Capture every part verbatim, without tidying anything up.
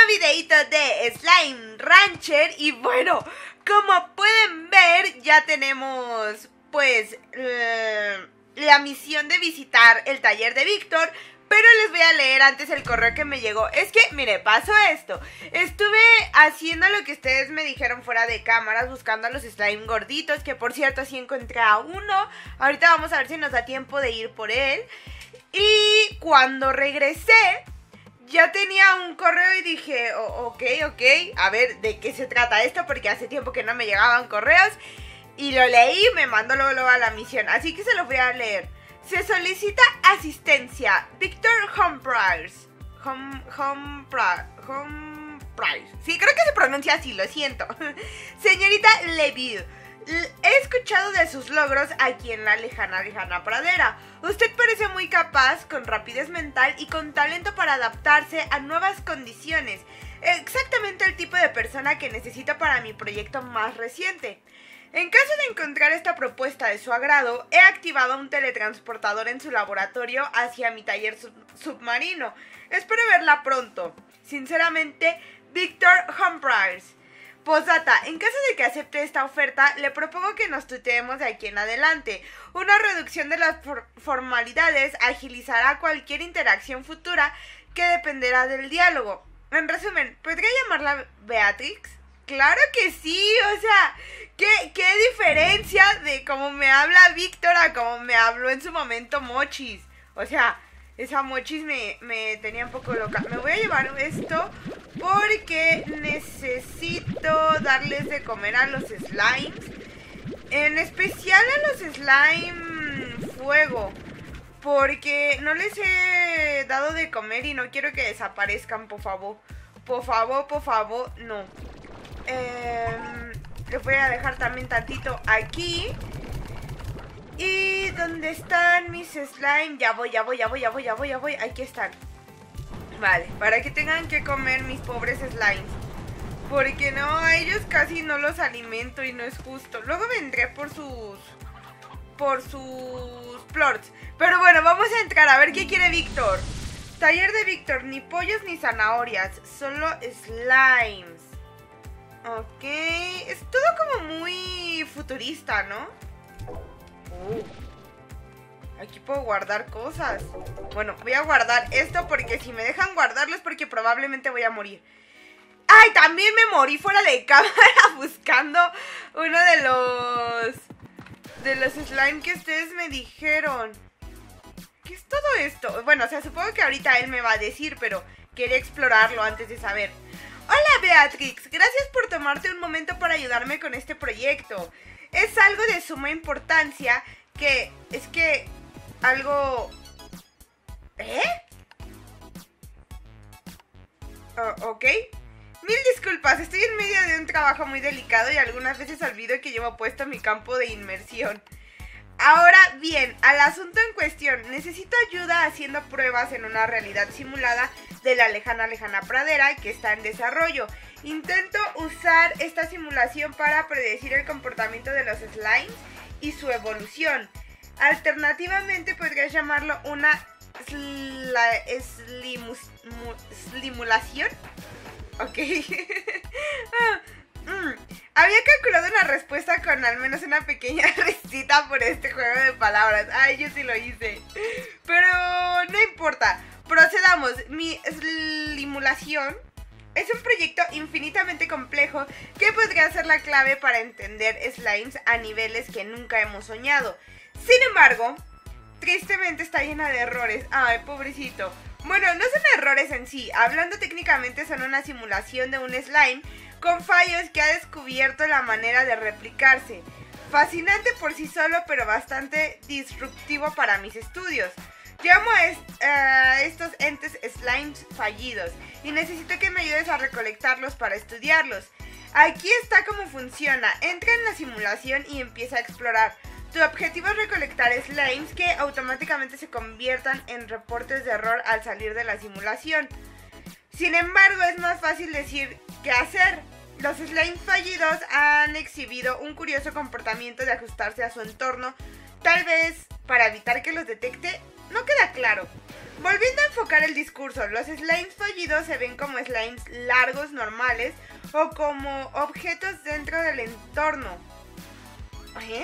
videito de Slime Rancher. Y bueno, como pueden ver, ya tenemos pues uh, la misión de visitar el taller de Víctor. Pero les voy a leer antes el correo que me llegó. Es que, mire, pasó esto. Estuve haciendo lo que ustedes me dijeron fuera de cámaras, buscando a los slime gorditos, que por cierto sí encontré a uno. Ahorita vamos a ver si nos da tiempo de ir por él. Y cuando regresé, ya tenía un correo y dije, oh, ok, ok, a ver, ¿de qué se trata esto? Porque hace tiempo que no me llegaban correos. Y lo leí y me mandó luego, luego a la misión. Así que se los voy a leer. Se solicita asistencia. Víctor Humphries. Hum, Humpra, Humphries. Sí, creo que se pronuncia así, lo siento. Señorita Leville, he escuchado de sus logros aquí en la lejana, lejana pradera. Usted parece muy capaz, con rapidez mental y con talento para adaptarse a nuevas condiciones. Exactamente el tipo de persona que necesito para mi proyecto más reciente. En caso de encontrar esta propuesta de su agrado, he activado un teletransportador en su laboratorio hacia mi taller sub submarino. Espero verla pronto. Sinceramente, Víctor Humphries. Posdata, en caso de que acepte esta oferta, le propongo que nos tuteemos de aquí en adelante. Una reducción de las for formalidades agilizará cualquier interacción futura que dependerá del diálogo. En resumen, ¿podría llamarla Beatrix? Claro que sí, o sea, ¿qué, qué diferencia de cómo me habla Víctor a cómo me habló en su momento Mochis? O sea, esa Mochis me, me tenía un poco loca. Me voy a llevar esto porque necesito darles de comer a los slimes. En especial a los slime fuego. Porque no les he dado de comer y no quiero que desaparezcan, por favor. Por favor, por favor, no. Eh, les voy a dejar también tantito aquí. Y ¿dónde están mis slime? Ya voy, ya voy, ya voy, ya voy, ya voy, ya voy. Aquí están. Vale, para que tengan que comer mis pobres slimes. Porque no, a ellos casi no los alimento y no es justo. Luego vendré por sus... Por sus plorts. Pero bueno, vamos a entrar a ver qué quiere Víctor. Taller de Víctor, ni pollos ni zanahorias, solo slimes. Ok, es todo como muy futurista, ¿no? Uh, aquí puedo guardar cosas. Bueno, voy a guardar esto porque si me dejan guardarlo es porque probablemente voy a morir. ¡Ay! También me morí fuera de cámara buscando uno de los... De los slime que ustedes me dijeron. ¿Qué es todo esto? Bueno, o sea, supongo que ahorita él me va a decir, pero quería explorarlo antes de saber. Hola Beatrix, gracias por tomarte un momento para ayudarme con este proyecto. Es algo de suma importancia que... Es que... Algo... ¿Eh? Oh, ok. Mil disculpas, estoy en medio de un trabajo muy delicado y algunas veces olvido que llevo puesto mi campo de inmersión. Ahora bien, al asunto en cuestión, necesito ayuda haciendo pruebas en una realidad simulada de la lejana, lejana pradera que está en desarrollo. Intento usar esta simulación para predecir el comportamiento de los slimes y su evolución. Alternativamente podrías llamarlo una slimulación. Ok. ah, mm. Había calculado una respuesta con al menos una pequeña risita por este juego de palabras. Ay, yo sí lo hice. Pero no importa. Procedamos. Mi slimulación es un proyecto infinitamente complejo que podría ser la clave para entender slimes a niveles que nunca hemos soñado. Sin embargo, tristemente está llena de errores. Ay, pobrecito. Bueno, no son errores en sí. Hablando técnicamente, son una simulación de un slime con fallos que ha descubierto la manera de replicarse. Fascinante por sí solo, pero bastante disruptivo para mis estudios. Llamo a, est a estos entes slimes fallidos y necesito que me ayudes a recolectarlos para estudiarlos. Aquí está cómo funciona. Entra en la simulación y empieza a explorar. Tu objetivo es recolectar slimes que automáticamente se conviertan en reportes de error al salir de la simulación. Sin embargo, es más fácil decir que hacer. Los slimes fallidos han exhibido un curioso comportamiento de ajustarse a su entorno, tal vez para evitar que los detecte. No queda claro. volviendo a enfocar el discurso, los slimes fallidos se ven como slimes largos normales o como objetos dentro del entorno. ¿Eh?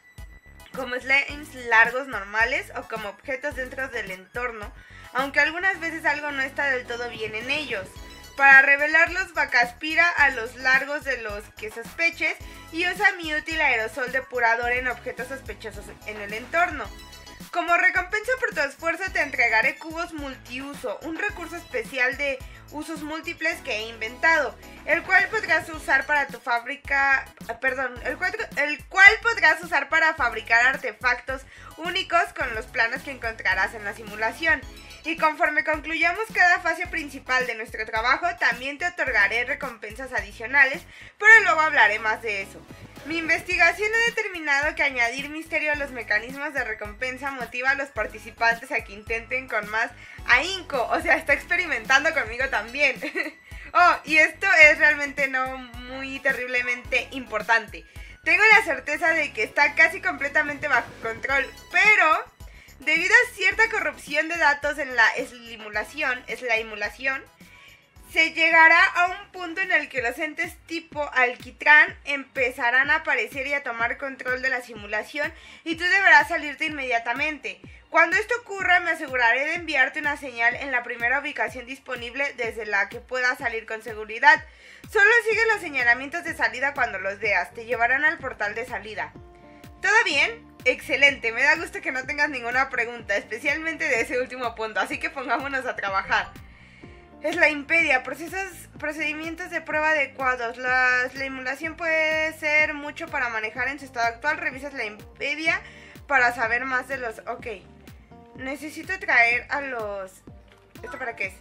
Como slimes largos normales o como objetos dentro del entorno, aunque algunas veces algo no está del todo bien en ellos. Para revelarlos, Vaca aspira a los largos de los que sospeches y usa mi útil aerosol depurador en objetos sospechosos en el entorno. Como recompensa por tu esfuerzo te entregaré cubos multiuso, un recurso especial de usos múltiples que he inventado, el cual podrás usar para tu fábrica, perdón, el cual, el cual podrás usar para fabricar artefactos únicos con los planos que encontrarás en la simulación. Y conforme concluyamos cada fase principal de nuestro trabajo, también te otorgaré recompensas adicionales, pero luego hablaré más de eso. Mi investigación ha determinado que añadir misterio a los mecanismos de recompensa motiva a los participantes a que intenten con más ahínco, o sea, está experimentando conmigo también. Oh, y esto es realmente no muy terriblemente importante. Tengo la certeza de que está casi completamente bajo control, pero debido a cierta corrupción de datos en la eslimulación, eslimulación, se llegará a un punto en el que los entes tipo alquitrán empezarán a aparecer y a tomar control de la simulación y tú deberás salirte inmediatamente. Cuando esto ocurra, me aseguraré de enviarte una señal en la primera ubicación disponible desde la que puedas salir con seguridad. Solo sigue los señalamientos de salida cuando los veas, te llevarán al portal de salida. ¿Todo bien? Excelente, me da gusto que no tengas ninguna pregunta, especialmente de ese último punto, así que pongámonos a trabajar. Es la impedia, procesos, procedimientos de prueba adecuados. La, la emulación puede ser mucho para manejar en su estado actual. Revisas la impedia para saber más de los... Ok, necesito traer a los... ¿Esto para qué es?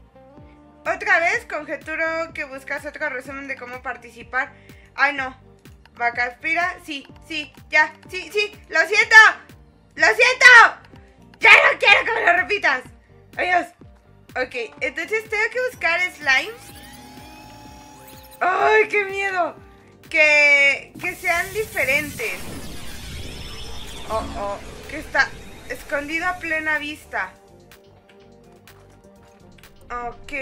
Otra vez, conjeturo que buscas otro resumen de cómo participar. Ay, no. Vaca aspira, sí, sí, ya, sí, sí, lo siento, lo siento, ya no quiero que me lo repitas, adiós. Ok, entonces tengo que buscar slimes. Ay, qué miedo, que, que sean diferentes. Oh, oh, que está escondido a plena vista. Ok.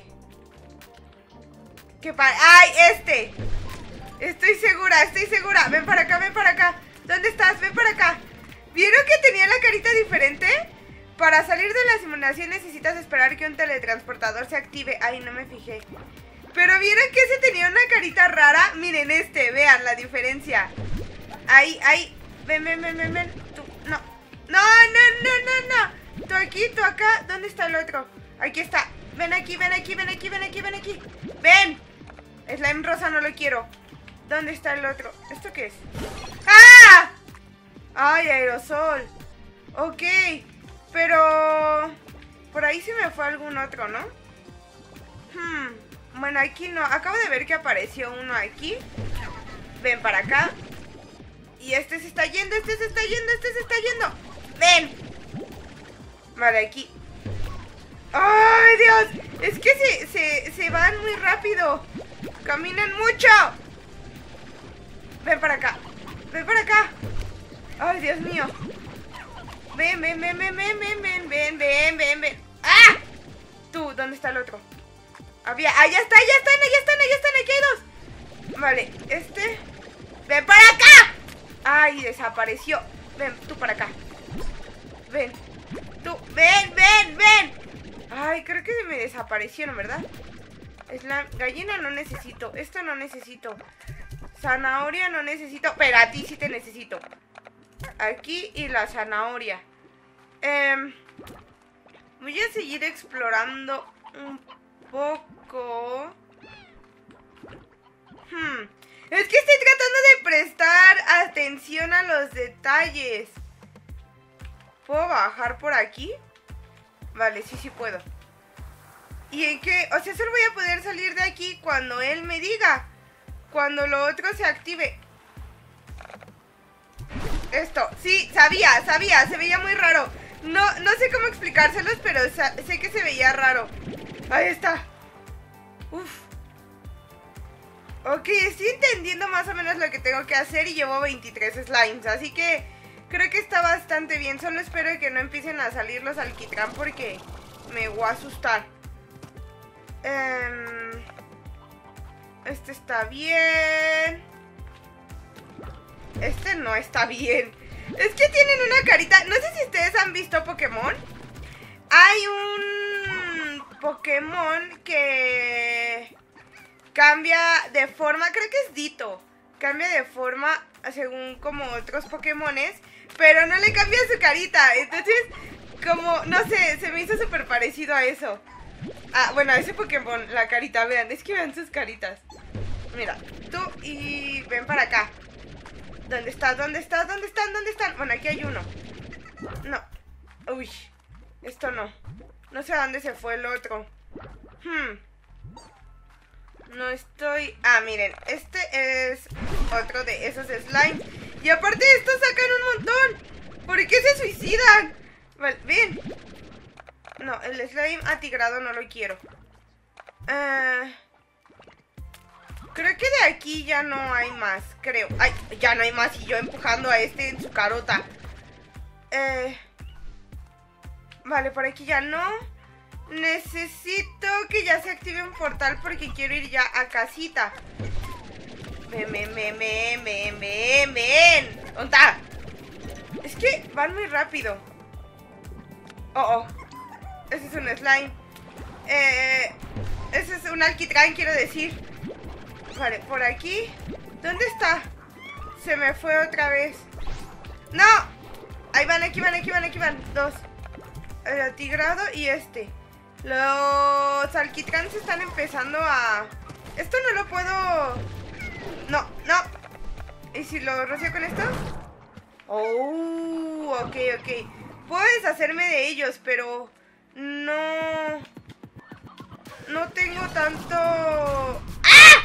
¿Qué pasa? ¡Ay, este! Estoy segura, estoy segura. Ven para acá, ven para acá. ¿Dónde estás? Ven para acá. ¿Vieron que tenía la carita diferente? Para salir de la simulación necesitas esperar que un teletransportador se active. Ay, no me fijé. Pero ¿vieron que ese tenía una carita rara? Miren este, vean la diferencia. Ahí, ahí. Ven, ven, ven, ven, ven. Tú, no. No, no, no, no, no. Tú aquí, tú acá. ¿Dónde está el otro? Aquí está. Ven aquí, ven aquí, ven aquí, ven aquí, ven aquí. Ven. Slime rosa no lo quiero. ¿Dónde está el otro? ¿Esto qué es? ¡Ah! ¡Ay, aerosol! Ok, pero... por ahí se me fue algún otro, ¿no? Hmm, bueno, aquí no. Acabo de ver que apareció uno aquí. Ven para acá. Y este se está yendo, este se está yendo, este se está yendo. ¡Ven! Vale, aquí. ¡Ay, Dios! Es que se, se, se van muy rápido. Caminan mucho. Ven para acá. Ven para acá. Ay, Dios mío. Ven, ven, ven, ven, ven, ven, ven, ven, ven, ven, ven. ¡Ah! Tú, ¿dónde está el otro? Había... ¡Ah, ya está, ya están, ya están, ya están! Aquí hay dos. Vale, este... ¡Ven para acá! ¡Ay, desapareció! Ven, tú para acá. Ven. Tú, ven, ven, ven. Ay, creo que me desaparecieron, ¿verdad? Es la gallina no necesito. Esto no necesito. Zanahoria no necesito. Pero a ti sí te necesito. Aquí y la zanahoria. eh, Voy a seguir explorando un poco. hmm. Es que estoy tratando de prestar atención a los detalles. ¿Puedo bajar por aquí? Vale, sí, sí puedo. ¿Y en qué? O sea, solo voy a poder salir de aquí cuando él me diga. Cuando lo otro se active. Esto, sí, sabía, sabía, se veía muy raro. No, no sé cómo explicárselos, pero sé que se veía raro. Ahí está. Uf. Ok, estoy entendiendo más o menos lo que tengo que hacer y llevo veintitrés slimes. Así que Creo que está bastante bien. Solo espero que no empiecen a salir los alquitrán porque me voy a asustar. Um, este está bien. Este no está bien. Es que tienen una carita. No sé si ustedes han visto Pokémon. Hay un Pokémon que cambia de forma. Creo que es Ditto. Cambia de forma según como otros Pokémones, pero no le cambia su carita. Entonces, como, no sé, se me hizo súper parecido a eso. Ah, bueno, a ese Pokémon, la carita, vean, es que vean sus caritas. Mira, tú y ven para acá. ¿Dónde estás? ¿Dónde estás? ¿Dónde están? ¿Dónde están? Bueno, aquí hay uno. No. Uy, esto no. No sé a dónde se fue el otro. Hmm. No estoy... Ah, miren, este es otro de esos slime. Y aparte estos sacan un montón. ¿Por qué se suicidan? Vale, ven. No, el slime atigrado no lo quiero. uh, Creo que de aquí ya no hay más, creo. Ay, ya no hay más y yo empujando a este en su carota. eh, Vale, por aquí ya no. Necesito que ya se active un portal porque quiero ir ya a casita. Ven, ven, ven, ven, ven, ven, ven. ¿Dónde está? Es que van muy rápido. Oh, oh. Ese es un slime. Eh, ese es un alquitrán, quiero decir. Vale, por aquí. ¿Dónde está? Se me fue otra vez. ¡No! Ahí van, aquí van, aquí van, aquí van. Dos. El atigrado y este. Los alquitrans están empezando a... Esto no lo puedo... No, no. ¿Y si lo rocío con esto? Oh, ok, ok. Puedo deshacerme de ellos, pero... No... No tengo tanto... ¡Ah!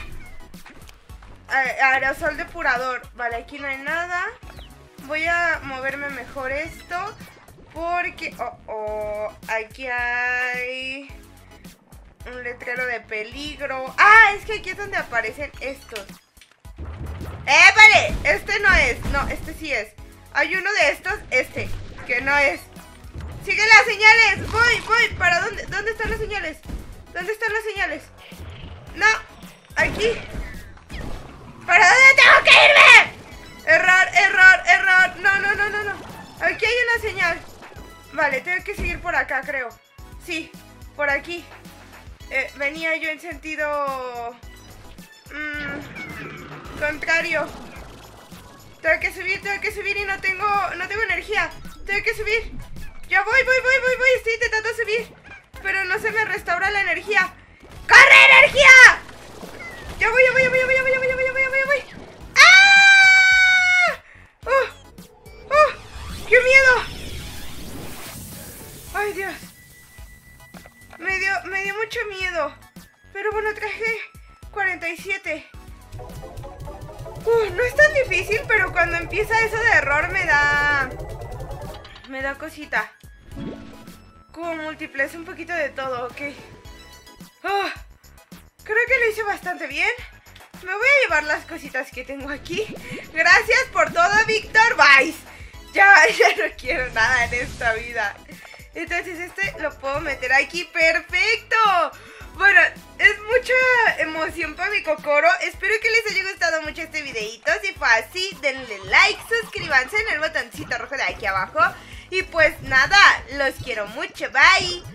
Aerosol depurador. Vale, aquí no hay nada. Voy a moverme mejor esto. Porque, oh, oh, aquí hay un letrero de peligro. Ah, es que aquí es donde aparecen estos. ¡Eh, vale! Este no es, no, este sí es. Hay uno de estos, este, que no es. ¡Sigue las señales! Voy, voy, ¿para dónde? ¿Dónde están las señales? ¿Dónde están las señales? No, aquí. ¿Para dónde tengo que irme? Error, error, error. No, no, no, no, no. Aquí hay una señal. Vale, tengo que seguir por acá, creo. Sí, por aquí. eh, Venía yo en sentido mmm, contrario. Tengo que subir, tengo que subir y no tengo No tengo energía. Tengo que subir. Ya voy, voy, voy, voy, voy. Estoy intentando subir, pero no se me restaura la energía. ¡Corre, energía! Ya voy, ya voy, ya voy, ya voy, ya voy, ya voy, ya voy, ya voy, ya voy. ¡Ah! ¡Oh! ¡Oh! ¡Qué miedo! ¡Ay, Dios! Me dio, me dio mucho miedo. Pero bueno, traje cuarenta y siete. Uh, no es tan difícil, pero cuando empieza eso de error me da... Me da cosita. Como múltiples, un poquito de todo, ok. Oh, creo que lo hice bastante bien. Me voy a llevar las cositas que tengo aquí. Gracias por todo, Víctor Vice. Ya, ya no quiero nada en esta vida. Entonces este lo puedo meter aquí. ¡Perfecto! Bueno, es mucha emoción para mi Kokoro. Espero que les haya gustado mucho este videito. Si fue así, denle like, suscríbanse en el botoncito rojo de aquí abajo. Y pues nada, los quiero mucho. Bye.